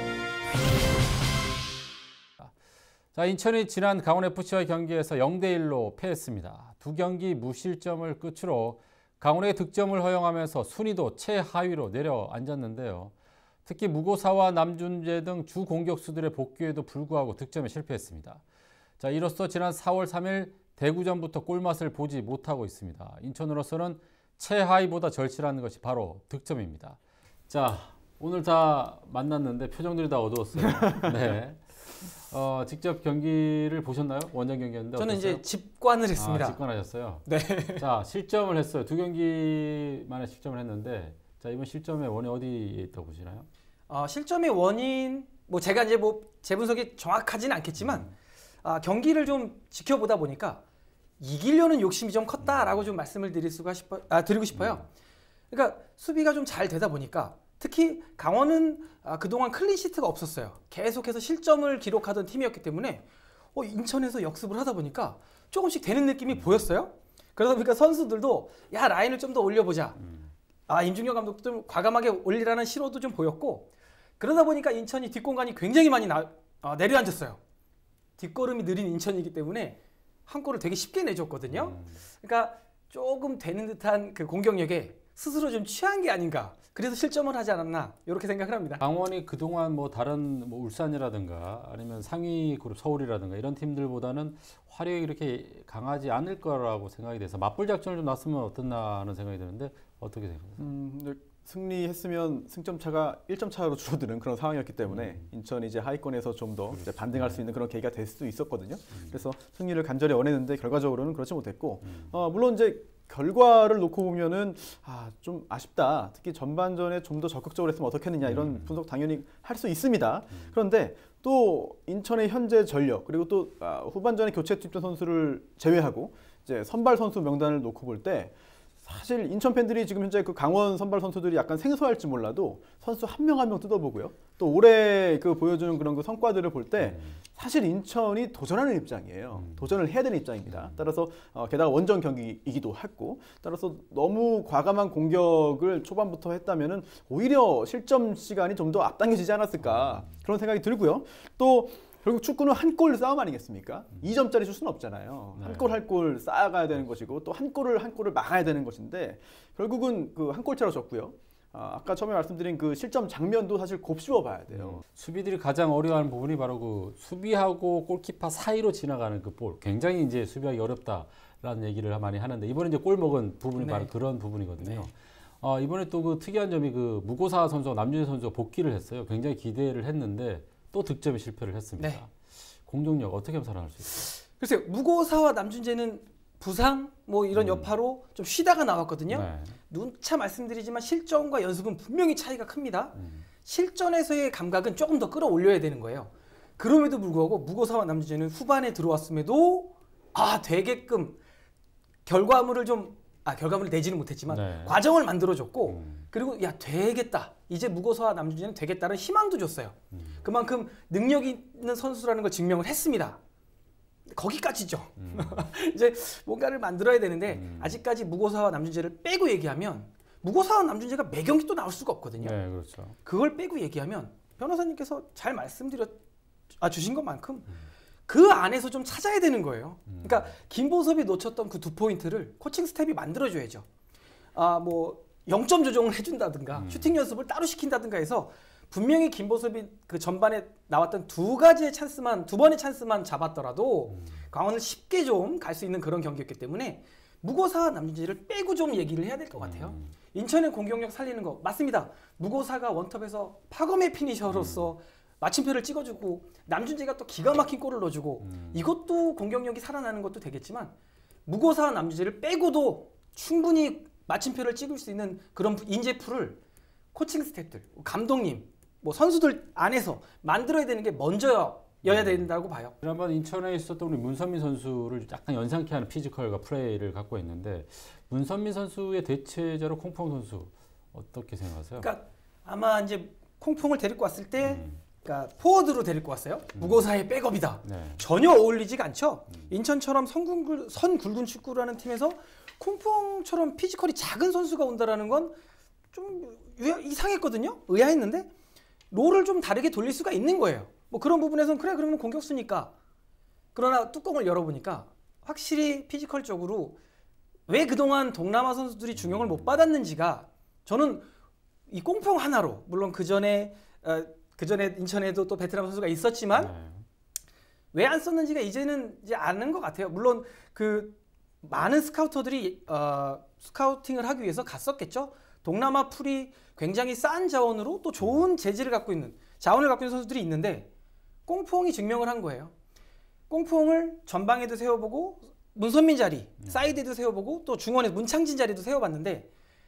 자, 인천이 지난 강원에프씨와의 경기에서 영 대 일로 패했습니다. 두 경기 무실점을 끝으로 강원에게 득점을 허용하면서 순위도 최하위로 내려앉았는데요. 특히 무고사와 남준재 등 주 공격수들의 복귀에도 불구하고 득점에 실패했습니다. 자, 이로써 지난 사월 삼일 대구전부터 골맛을 보지 못하고 있습니다. 인천으로서는 최하위보다 절실한 것이 바로 득점입니다. 자, 오늘 다 만났는데 표정들이 다 어두웠어요. 네. 어, 직접 경기를 보셨나요? 원정 경기였는데 저는 어땠어요? 이제 직관을 했습니다. 아, 직관하셨어요? 네. 자, 실점을 했어요. 두 경기 만에 실점을 했는데 자, 이번 실점의 원인이 어디에 있다고 보시나요? 어, 실점의 원인 뭐 제가 이제 뭐 재분석이 정확하지는 않겠지만 음. 아, 경기를 좀 지켜보다 보니까 이기려는 욕심이 좀 컸다라고 좀 말씀을 드릴 수가 싶어, 아, 드리고 싶어요. 그러니까 수비가 좀 잘 되다 보니까 특히 강원은 아, 그동안 클린시트가 없었어요. 계속해서 실점을 기록하던 팀이었기 때문에 어, 인천에서 역습을 하다 보니까 조금씩 되는 느낌이 보였어요. 그러다 보니까 선수들도 야 라인을 좀 더 올려보자. 아 임중혁 감독도 좀 과감하게 올리라는 시도도 좀 보였고 그러다 보니까 인천이 뒷공간이 굉장히 많이 나, 어, 내려앉았어요. 뒷걸음이 느린 인천이기 때문에 한 골을 되게 쉽게 내줬거든요. 그러니까 조금 되는 듯한 그 공격력에 스스로 좀 취한 게 아닌가. 그래서 실점을 하지 않았나 이렇게 생각을 합니다. 강원이 그동안 뭐 다른 뭐 울산이라든가 아니면 상위 그룹 서울이라든가 이런 팀들보다는 화력이 이렇게 강하지 않을 거라고 생각이 돼서 맞불 작전을 좀 놨으면 어떻나 하는 생각이 드는데 어떻게 생각하세요? 음, 승리했으면 승점 차가 일 점 차로 줄어드는 그런 상황이었기 때문에 음. 인천이 이제 하위권에서 좀 더 이제 반등할 수 있는 그런 계기가 될 수 있었거든요. 음. 그래서 승리를 간절히 원했는데 결과적으로는 그렇지 못했고 음. 어, 물론 이제 결과를 놓고 보면은 아, 좀 아쉽다. 특히 전반전에 좀 더 적극적으로 했으면 어떻겠느냐 이런 음. 분석 당연히 할 수 있습니다. 음. 그런데 또 인천의 현재 전력 그리고 또 아, 후반전에 교체 투입된 선수를 제외하고 이제 선발 선수 명단을 놓고 볼 때 사실 인천 팬들이 지금 현재 그 강원 선발 선수들이 약간 생소할지 몰라도 선수 한 명 한 명 뜯어보고요. 또 올해 그 보여주는 그런 그 성과들을 볼 때 사실 인천이 도전하는 입장이에요. 도전을 해야 되는 입장입니다. 따라서 어, 게다가 원정 경기이기도 했고, 따라서 너무 과감한 공격을 초반부터 했다면은 오히려 실점 시간이 좀 더 앞당겨지지 않았을까 그런 생각이 들고요. 또 결국 축구는 한 골 싸움 아니겠습니까? 이 점짜리 슛은 없잖아요. 한 골 한 골 쌓아가야 되는 것이고 또 한 골을 한 골을 막아야 되는 것인데 결국은 그 한 골차로 졌고요. 아, 아까 처음에 말씀드린 그 실점 장면도 사실 곱씹어 봐야 돼요. 수비들이 가장 어려워하는 부분이 바로 그 수비하고 골키퍼 사이로 지나가는 그 볼. 굉장히 이제 수비하기 어렵다라는 얘기를 많이 하는데 이번에 이제 골 먹은 부분이 네. 바로 그런 부분이거든요. 네. 어, 이번에 또 그 특이한 점이 그 무고사 선수와 남준희 선수가 복귀를 했어요. 굉장히 기대를 했는데 또 득점에 실패를 했습니다. 네. 공격력 어떻게 하면 살아날 수 있어요? 글쎄요. 무고사와 남준재는 부상 뭐 이런 음. 여파로 좀 쉬다가 나왔거든요. 네. 누차 말씀드리지만 실전과 연습은 분명히 차이가 큽니다. 음. 실전에서의 감각은 조금 더 끌어올려야 되는 거예요. 그럼에도 불구하고 무고사와 남준재는 후반에 들어왔음에도 아 되게끔 결과물을 좀 아 결과물을 내지는 못했지만 네. 과정을 만들어줬고 음. 그리고 야 되겠다. 이제 무고사와 남준재는 되겠다는 희망도 줬어요. 음. 그만큼 능력 있는 선수라는 걸 증명을 했습니다. 거기까지죠. 음. 이제 뭔가를 만들어야 되는데 음. 아직까지 무고사와 남준재를 빼고 얘기하면 무고사와 남준재가 매 경기 또 나올 수가 없거든요. 네, 그렇죠. 그걸 빼고 얘기하면 변호사님께서 잘 말씀드려 아, 주신 것만큼 음. 그 안에서 좀 찾아야 되는 거예요. 음. 그러니까 김보섭이 놓쳤던 그 두 포인트를 코칭 스텝이 만들어줘야죠. 아, 뭐 영 점 조정을 해준다든가 음. 슈팅 연습을 따로 시킨다든가 해서 분명히 김보섭이 그 전반에 나왔던 두 가지의 찬스만 두 번의 찬스만 잡았더라도 음. 강원을 쉽게 좀 갈 수 있는 그런 경기였기 때문에 무고사와 남준재를 빼고 좀 얘기를 해야 될 것 같아요. 음. 인천의 공격력 살리는 거 맞습니다. 무고사가 원톱에서 파검의 피니셔로서 음. 마침표를 찍어주고 남준재가 또 기가 막힌 골을 넣어주고 음. 이것도 공격력이 살아나는 것도 되겠지만 무고사와 남준재를 빼고도 충분히 마침표를 찍을 수 있는 그런 인재풀을 코칭 스태프들, 감독님, 뭐 선수들 안에서 만들어야 되는 게 먼저여야 된다고 봐요. 지난번 인천에 있었던 우리 문선민 선수를 약간 연상케 하는 피지컬과 플레이를 갖고 있는데 문선민 선수의 대체자로 콩풍 선수 어떻게 생각하세요? 그러니까 아마 이제 콩풍을 데리고 왔을 때 음. 그러니까 포워드로 데리고 왔어요. 음. 무고사의 백업이다. 네. 전혀 어울리지가 않죠. 음. 인천처럼 선굵은, 선굵은 축구라는 팀에서 콩풍처럼 피지컬이 작은 선수가 온다라는 건 좀 이상했거든요. 의아했는데 롤을 좀 다르게 돌릴 수가 있는 거예요. 뭐 그런 부분에서는 그래 그러면 공격수니까. 그러나 뚜껑을 열어보니까 확실히 피지컬적으로 왜 그동안 동남아 선수들이 중용을 못 받았는지가 저는 이 콩풍 하나로 물론 그 전에 어, 그 전에 인천에도 또 베테랑 선수가 있었지만 네. 왜 안 썼는지가 이제는 이제 아는 것 같아요. 물론 그 많은 스카우터들이 어, 스카우팅을 하기 위해서 갔었겠죠. 동남아 풀이 굉장히 싼 자원으로 또 좋은 재질을 갖고 있는 자원을 갖고 있는 선수들이 있는데 꽁풍이 증명을 한 거예요. 꽁풍을 전방에도 세워보고 문선민 자리, 네. 사이드에도 세워보고 또 중원에 문창진 자리도 세워봤는데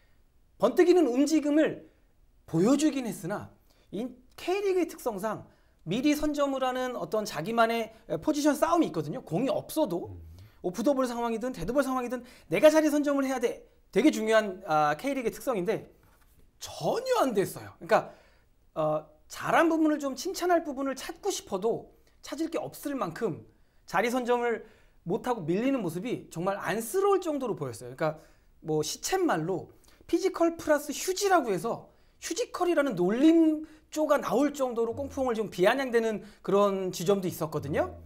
번뜩이는 움직임을 보여주긴 했으나 이 K리그의 특성상 미리 선점을 하는 어떤 자기만의 포지션 싸움이 있거든요. 공이 없어도 오프더볼 상황이든 데드볼 상황이든 내가 자리 선점을 해야 돼. 되게 중요한 아, K리그의 특성인데 전혀 안 됐어요. 그러니까 어, 잘한 부분을 좀 칭찬할 부분을 찾고 싶어도 찾을 게 없을 만큼 자리 선점을 못하고 밀리는 모습이 정말 안쓰러울 정도로 보였어요. 그러니까 뭐 시쳇말로 피지컬 플러스 휴지라고 해서 휴지컬이라는 놀림조가 나올 정도로 꽁풍을 좀 비아냥대는 그런 지점도 있었거든요.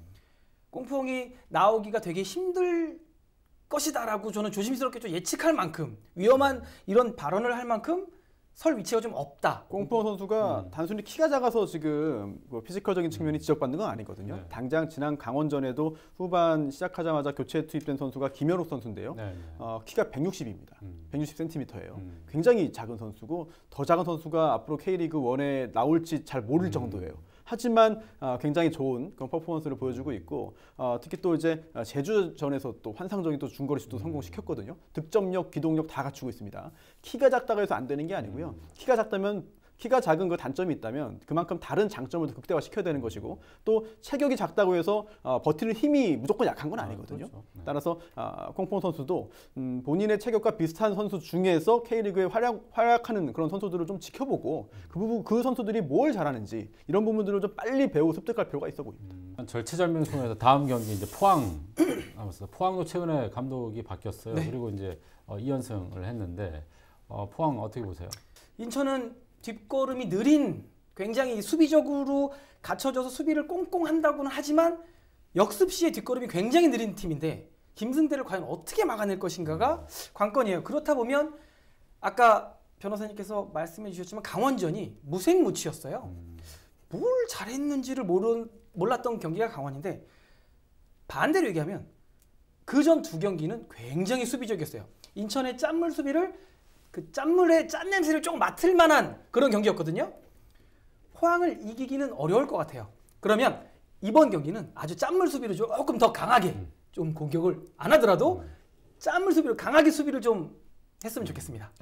꽁풍이 나오기가 되게 힘들 것이다라고 저는 조심스럽게 좀 예측할 만큼 위험한 이런 발언을 할 만큼 설 위치가 좀 없다. 꽁풍 선수가 음. 단순히 키가 작아서 지금 뭐 피지컬적인 측면이 지적받는 건 아니거든요. 네. 당장 지난 강원전에도 후반 시작하자마자 교체에 투입된 선수가 김현욱 선수인데요. 네, 네. 어, 키가 백육십입니다. 음. 백육십 센티미터예요. 음. 굉장히 작은 선수고 더 작은 선수가 앞으로 K리그 일에 나올지 잘 모를 음. 정도예요. 하지만 어, 굉장히 좋은 그런 퍼포먼스를 보여주고 있고 어, 특히 또 이제 제주전에서 또 환상적인 또 중거리 슛도 음. 성공시켰거든요. 득점력, 기동력 다 갖추고 있습니다. 키가 작다고 해서 안 되는 게 아니고요. 음. 키가 작다면 키가 작은 그 단점이 있다면 그만큼 다른 장점을 더 극대화시켜야 되는 것이고 또 체격이 작다고 해서 어, 버티는 힘이 무조건 약한 건 아니거든요. 아, 그렇죠. 네. 따라서 어, 콩포 선수도 음, 본인의 체격과 비슷한 선수 중에서 K리그에 활약, 활약하는 그런 선수들을 좀 지켜보고 그 부분 그 선수들이 뭘 잘하는지 이런 부분들을 좀 빨리 배우 습득할 필요가 있어 보입니다. 음, 절체절명에서 다음 경기 이제 포항 남았어요. 포항도 최근에 감독이 바뀌었어요. 네. 그리고 이제 어, 이 연승을 했는데 어, 포항 어떻게 보세요? 인천은 뒷걸음이 느린 굉장히 수비적으로 갖춰져서 수비를 꽁꽁 한다고는 하지만 역습 시의 뒷걸음이 굉장히 느린 팀인데 김승대를 과연 어떻게 막아낼 것인가가 관건이에요. 그렇다 보면 아까 변호사님께서 말씀해 주셨지만 강원전이 무색무취였어요. 뭘 잘했는지를 모르, 몰랐던 경기가 강원인데 반대로 얘기하면 그 전 두 경기는 굉장히 수비적이었어요. 인천의 짠물 수비를 그 짠물의 짠냄새를 조금 맡을 만한 그런 경기였거든요. 포항을 이기기는 어려울 것 같아요. 그러면 이번 경기는 아주 짠물 수비로 조금 더 강하게 좀 공격을 안 하더라도 짠물 수비로 강하게 수비를 좀 했으면 좋겠습니다.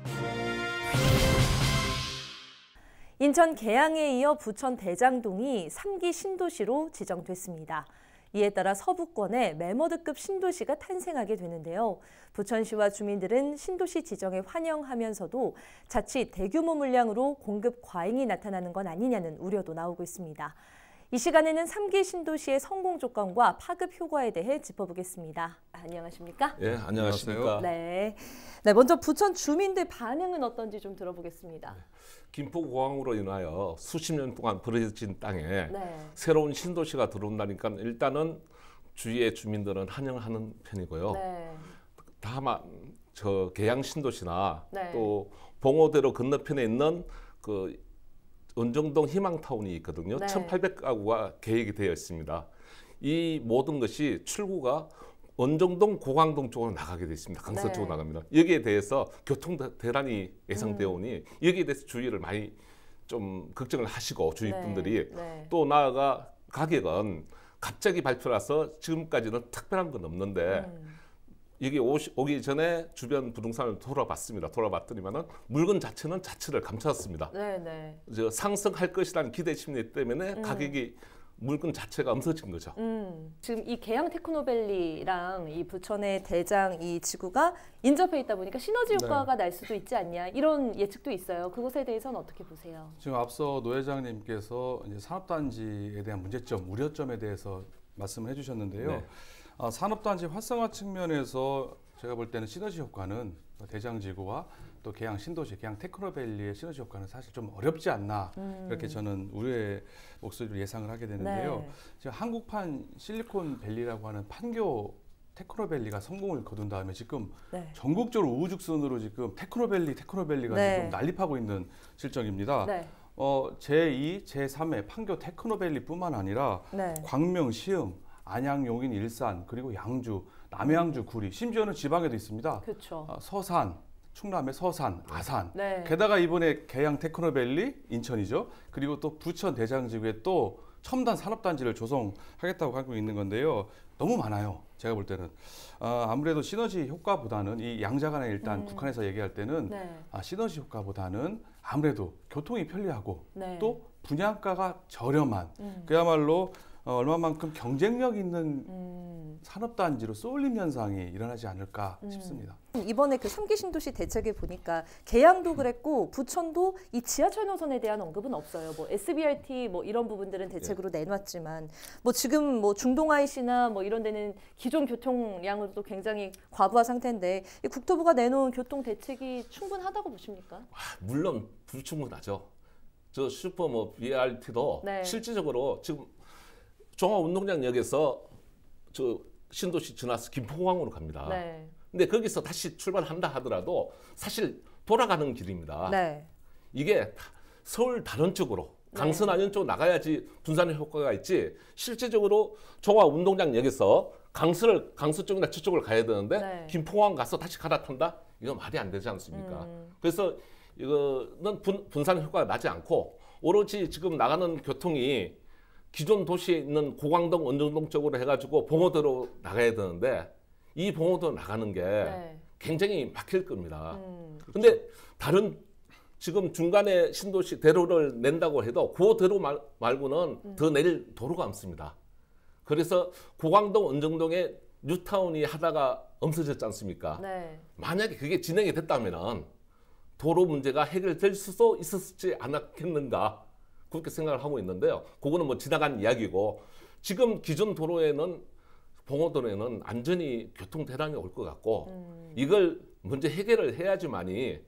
인천 계양에 이어 부천 대장동이 삼 기 신도시로 지정됐습니다. 이에 따라 서부권에 메머드급 신도시가 탄생하게 되는데요. 부천시와 주민들은 신도시 지정에 환영하면서도 자칫 대규모 물량으로 공급 과잉이 나타나는 건 아니냐는 우려도 나오고 있습니다. 이 시간에는 삼 기 신도시의 성공 조건과 파급 효과에 대해 짚어보겠습니다. 안녕하십니까? 예, 안녕하십니까? 네. 네, 먼저 부천 주민들 반응은 어떤지 좀 들어보겠습니다. 네. 김포공항으로 인하여 수십 년 동안 버려진 땅에 네. 새로운 신도시가 들어온다니까 일단은 주위의 주민들은 환영하는 편이고요. 네. 다만 저 계양 신도시나 네. 또 봉오대로 건너편에 있는 그 은정동 희망타운이 있거든요. 네. 천팔백 가구가 계획이 되어 있습니다. 이 모든 것이 출구가 은정동 고강동 쪽으로 나가게 되어 있습니다. 강서 네. 쪽으로 나갑니다. 여기에 대해서 교통 대란이 예상되어 오니 음. 여기에 대해서 주의를 많이 좀 걱정을 하시고 주위 분들이 네. 네. 또 나아가 가격은 갑자기 발표라서 지금까지는 특별한 건 없는데 음. 여기 오시, 오기 전에 주변 부동산을 돌아봤습니다. 돌아봤더니만은 물건 자체는 자체를 감췄습니다. 네, 네. 저 상승할 것이라는 기대 심리 때문에 음. 가격이 물건 자체가 없어진 거죠. 음, 지금 이 계양 테크노밸리랑 이 부천의 대장 이 지구가 인접해 있다 보니까 시너지 효과가 네. 날 수도 있지 않냐 이런 예측도 있어요. 그것에 대해서는 어떻게 보세요? 지금 앞서 노 회장님께서 이제 산업단지에 대한 문제점, 우려점에 대해서 말씀을 해주셨는데요. 네. 아, 산업단지 활성화 측면에서 제가 볼 때는 시너지 효과는 대장지구와 또 계양 신도시, 계양 테크노밸리의 시너지 효과는 사실 좀 어렵지 않나 음. 이렇게 저는 우려의 목소리를 예상을 하게 되는데요. 네. 지금 한국판 실리콘밸리라고 하는 판교 테크노밸리가 성공을 거둔 다음에 지금 네. 전국적으로 우후죽순으로 지금 테크노밸리, 테크노밸리가 네. 지금 난립하고 있는 실정입니다. 네. 어, 제이, 제삼의 판교 테크노밸리뿐만 아니라 네. 광명, 시흥, 안양, 용인, 일산, 그리고 양주, 남해양주, 구리, 심지어는 지방에도 있습니다. 그렇죠. 어, 서산, 충남의 서산, 아산. 네. 게다가 이번에 계양 테크노밸리, 인천이죠. 그리고 또 부천 대장지구에 또 첨단 산업단지를 조성하겠다고 하고 있는 건데요. 너무 많아요. 제가 볼 때는. 어, 아무래도 시너지 효과보다는 이 양자간에 일단 음. 북한에서 얘기할 때는 네. 아, 시너지 효과보다는 아무래도 교통이 편리하고 네. 또 분양가가 저렴한 음. 그야말로 어, 얼마만큼 경쟁력 있는 음. 산업단지로 쏠림 현상이 일어나지 않을까 음. 싶습니다. 이번에 그 삼 기 신도시 대책에 보니까 계양도 그랬고 부천도 이 지하철 노선에 대한 언급은 없어요. 뭐 에스비알티 뭐 이런 부분들은 대책으로 예. 내놨지만 뭐 지금 뭐 중동 아이씨나 뭐 이런 데는 기존 교통량으로도 굉장히 과부하 상태인데 이 국토부가 내놓은 교통 대책이 충분하다고 보십니까? 아, 물론 불충분하죠. 저 슈퍼 뭐 비알티도 네. 실질적으로 지금 종합운동장역에서 저 신도시 지나서 김포공항으로 갑니다. 네. 근데 거기서 다시 출발한다 하더라도 사실 돌아가는 길입니다. 네. 이게 서울 다른 쪽으로 강선 안현 쪽으로 나가야지 분산의 효과가 있지 실제적으로 종합운동장역에서 강서를 강서 쪽이나 저쪽을 가야 되는데 네. 김포공항 가서 다시 갈아탄다? 이거 말이 안 되지 않습니까? 음. 그래서 이거는 분, 분산 효과가 나지 않고 오로지 지금 나가는 교통이 기존 도시에 있는 고강동, 원정동 쪽으로 해가지고 봉오도로 나가야 되는데 이 봉오도 나가는 게 네. 굉장히 막힐 겁니다. 음. 근데 다른 지금 중간에 신도시 대로를 낸다고 해도 그 대로 말, 말고는 음. 더 내릴 도로가 없습니다. 그래서 고강동, 원정동에 뉴타운이 하다가 없어졌지 않습니까? 네. 만약에 그게 진행이 됐다면 도로 문제가 해결될 수도 있었지 않았겠는가 그렇게 생각을 하고 있는데요. 그거는 뭐 지나간 이야기고 지금 기존 도로에는 봉오도로에는 안전히 교통 대란이 올 것 같고 음. 이걸 먼저 해결을 해야지만이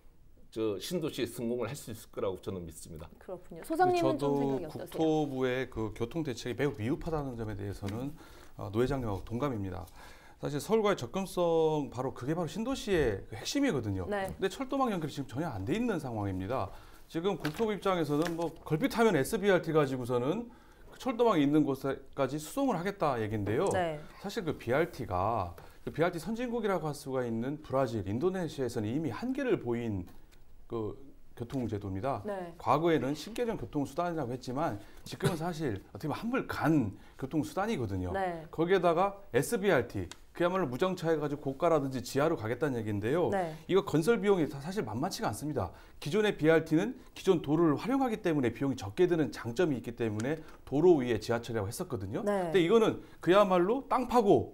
저 신도시 성공을 할 수 있을 거라고 저는 믿습니다. 그렇군요. 소장님은 좀 생각이 어떠세요? 저도 국토부의 그 교통 대책이 매우 미흡하다는 점에 대해서는 어, 노 회장님하고 동감입니다. 사실 서울과의 접근성 바로 그게 바로 신도시의 그 핵심이거든요. 네. 근데 철도망 연결이 지금 전혀 안 돼 있는 상황입니다. 지금 국토부 입장에서는 뭐 걸핏하면 에스비알티 가지고서는 그 철도망이 있는 곳까지 수송을 하겠다 얘긴데요. 네. 사실 그 비알티가 그 비알티 선진국이라고 할 수가 있는 브라질, 인도네시아에서는 이미 한계를 보인 그 교통제도입니다. 네. 과거에는 신개념 교통수단이라고 했지만 지금은 사실 어떻게 보면 한물 간 교통수단이거든요. 네. 거기에다가 에스비알티, 그야말로 무정차해가지고 고가라든지 지하로 가겠다는 얘기인데요. 네. 이거 건설 비용이 사실 만만치가 않습니다. 기존의 비알티는 기존 도로를 활용하기 때문에 비용이 적게 드는 장점이 있기 때문에 도로 위에 지하철이라고 했었거든요. 네. 근데 이거는 그야말로 땅 파고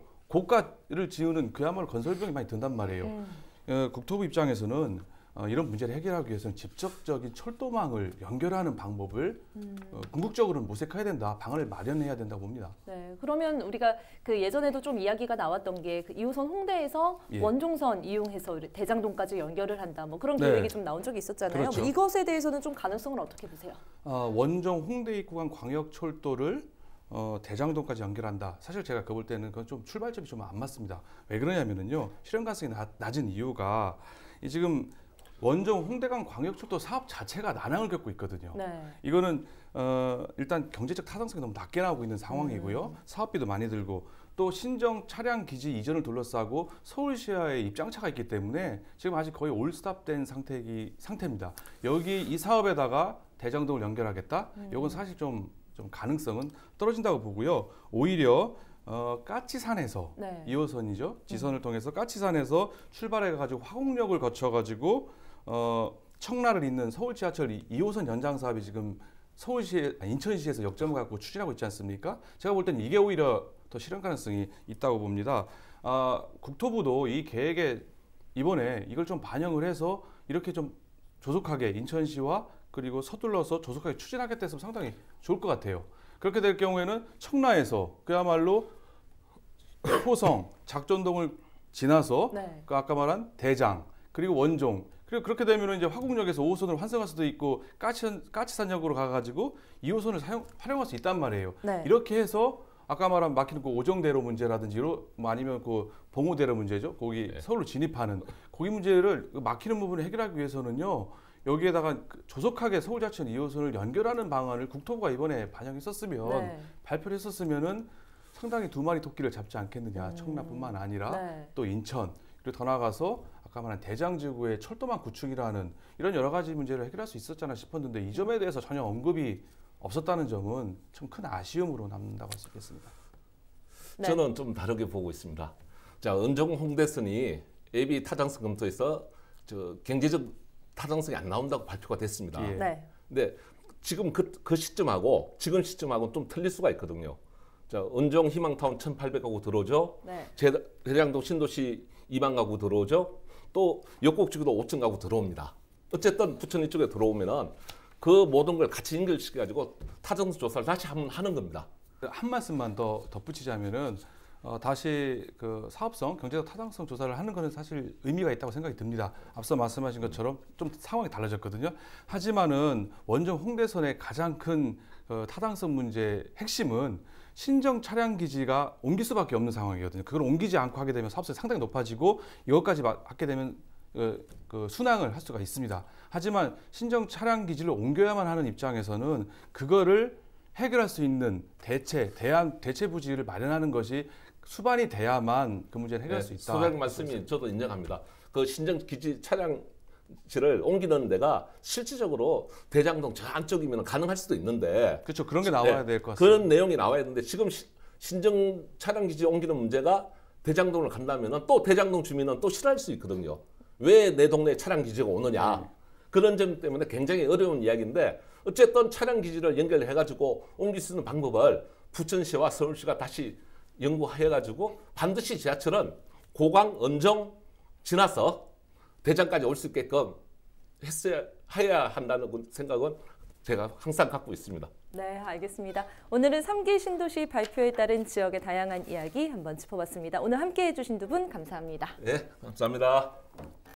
고가를 지으는 그야말로 건설 비용이 많이 든단 말이에요. 음. 어, 국토부 입장에서는 어, 이런 문제를 해결하기 위해서는 직접적인 철도망을 연결하는 방법을 음. 어, 궁극적으로는 모색해야 된다, 방안을 마련해야 된다고 봅니다. 네, 그러면 우리가 그 예전에도 좀 이야기가 나왔던 게 그 이 호선 홍대에서 예. 원종선 이용해서 대장동까지 연결을 한다, 뭐 그런 계획이 네. 좀 나온 적이 있었잖아요. 그렇죠. 뭐 이것에 대해서는 좀 가능성을 어떻게 보세요? 어, 원종 홍대 입구간 광역철도를 어, 대장동까지 연결한다. 사실 제가 그 볼 때는 그건 좀 출발점이 좀 안 맞습니다. 왜 그러냐면은요, 실현 가능성이 나, 낮은 이유가 이 지금 원종 홍대간 광역철도 사업 자체가 난항을 겪고 있거든요. 네. 이거는 어, 일단 경제적 타당성이 너무 낮게 나오고 있는 상황이고요. 음. 사업비도 많이 들고 또 신정 차량 기지 이전을 둘러싸고 서울시와의 입장차가 있기 때문에 지금 아직 거의 올스탑된 상태기, 상태입니다. 여기 이 사업에다가 대장동을 연결하겠다? 음. 이건 사실 좀, 좀 가능성은 떨어진다고 보고요. 오히려 어, 까치산에서 네. 이 호선이죠. 지선을 음. 통해서 까치산에서 출발해가지고 화곡역을 거쳐가지고 어, 청라를 잇는 서울 지하철 이 호선 연장 사업이 지금 서울시, 아니, 인천시에서 역점을 갖고 추진하고 있지 않습니까? 제가 볼 때는 이게 오히려 더 실현 가능성이 있다고 봅니다. 아, 국토부도 이 계획에 이번에 이걸 좀 반영을 해서 이렇게 좀 조속하게 인천시와 그리고 서둘러서 조속하게 추진하겠다 했으면 상당히 좋을 것 같아요. 그렇게 될 경우에는 청라에서 그야말로 호성, 작전동을 지나서 네. 그 아까 말한 대장 그리고 원종 그리고 그렇게 되면 이제 화곡역에서 오 호선을 환승할 수도 있고 까치, 까치산역으로 가가지고 이 호선을 사용, 활용할 수 있단 말이에요. 네. 이렇게 해서 아까 말한 막히는 그 오정대로 문제라든지 뭐 아니면 그 봉오대로 문제죠. 거기 네. 서울로 진입하는 거기 문제를 막히는 부분을 해결하기 위해서는요. 여기에다가 조속하게 서울자치원 이 호선을 연결하는 방안을 국토부가 이번에 반영했었으면 네. 발표를 했었으면은 상당히 두 마리 토끼를 잡지 않겠느냐. 음. 청라뿐만 아니라 네. 또 인천 그리고 더 나아가서 아까 말한 대장지구의 철도망 구축이라는 이런 여러 가지 문제를 해결할 수 있었잖아 싶었는데 이 점에 대해서 전혀 언급이 없었다는 점은 참 큰 아쉬움으로 남는다고 할 수 있겠습니다. 네. 저는 좀 다르게 보고 있습니다. 자, 원종 홍대선이 예비 타당성 검토에서 저 경제적 타당성이 안 나온다고 발표가 됐습니다. 예. 네. 근데 지금 그, 그 시점하고 지금 시점하고는 좀 틀릴 수가 있거든요. 자, 원종 희망타운 천팔백 가구 들어오죠. 네. 대장동 신도시 이만 가구 들어오죠. 또 역곡지구도 오천 가구 들어옵니다. 어쨌든 부천 이쪽에 들어오면은 그 모든 걸 같이 연결시켜가지고 타당성 조사를 다시 한번 하는 겁니다. 한 말씀만 더 덧붙이자면은 어, 다시 그 사업성, 경제적 타당성 조사를 하는 것은 사실 의미가 있다고 생각이 듭니다. 앞서 말씀하신 것처럼 좀 상황이 달라졌거든요. 하지만은 원종 홍대선의 가장 큰 어, 타당성 문제의 핵심은 신정 차량 기지가 옮길 수밖에 없는 상황이거든요. 그걸 옮기지 않고 하게 되면 사업성이 상당히 높아지고 이것까지 하게 되면 그, 그 순항을 할 수가 있습니다. 하지만 신정 차량 기지를 옮겨야만 하는 입장에서는 그거를 해결할 수 있는 대체, 대안, 대체 부지를 마련하는 것이 수반이 돼야만 그 문제를 해결할 네, 수 있다. 소장 말씀이 저도 인정합니다. 그 신정 기지 차량 지를 옮기는 데가 실질적으로 대장동 저 안쪽이면 가능할 수도 있는데 그렇죠. 그런 게 나와야 네, 될 것 같습니다. 그런 내용이 나와야 되는데 지금 시, 신정 차량 기지 옮기는 문제가 대장동을 간다면 또 대장동 주민은 또 싫어할 수 있거든요. 왜 내 동네에 차량 기지가 오느냐. 네. 그런 점 때문에 굉장히 어려운 이야기인데 어쨌든 차량 기지를 연결해가지고 옮길 수 있는 방법을 부천시와 서울시가 다시 연구해가지고 반드시 지하철은 고강, 은정 지나서 대장까지 올 수 있게끔 했어야 해야 한다는 생각은 제가 항상 갖고 있습니다. 네, 알겠습니다. 오늘은 삼 기 신도시 발표에 따른 지역의 다양한 이야기 한번 짚어봤습니다. 오늘 함께해 주신 두 분 감사합니다. 네, 감사합니다.